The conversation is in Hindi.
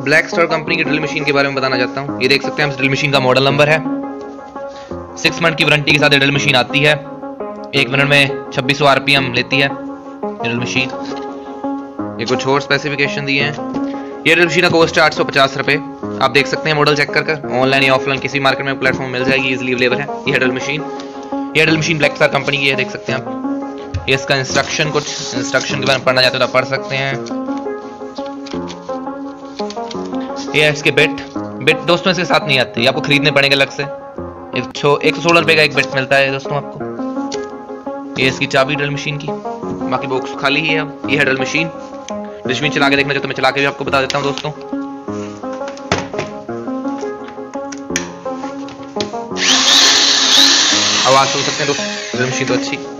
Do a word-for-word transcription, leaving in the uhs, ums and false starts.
ब्लैक स्टार कंपनी की ड्रिल मशीन के बारे में बताना चाहता हूँ। ये देख सकते हैं हम ड्रिल मशीन का मॉडल नंबर है। सिक्स मंथ की वारंटी के साथ ड्रिल मशीन आती है। एक मिनट में छब्बीस सौ आरपीएम लेती है ड्रिल मशीन। ये कुछ और स्पेसिफिकेशन दिए हैं। ये ड्रिल मशीन का कॉस्ट है आठ सौ पचास रुपये। आप देख सकते हैं मॉडल चेक कर कर, ऑनलाइन या ऑफलाइन किसी मार्केट में प्लेटफॉर्म मिल जाएगी, इजीली अवेलेबल है। ये ड्रिल मशीन ये drill machine Black Star company की है, देख सकते हैं आप। ये इसका इंस्ट्रक्शन कुछ इंस्ट्रक्शन के बारे में पढ़ना चाहते हो तो पढ़ सकते हैं। ये है इसके बिट बिट दोस्तों इसके साथ नहीं आते, आपको खरीदने पड़ेंगे अलग से। एक सौ एक सौ सोलह रुपये का एक बिट मिलता है दोस्तों आपको। ये इसकी चाबी ड्रिल मशीन की, बाकी बॉक्स खाली ही है। अब ये है ड्रिल मशीन। ड्रिल मशीन चला के देखना चाहते तो मैं चला के भी आपको बता देता हूँ दोस्तों। आवाज सुन सकते हैं दोस्तों, ड्रिल मशीन तो अच्छी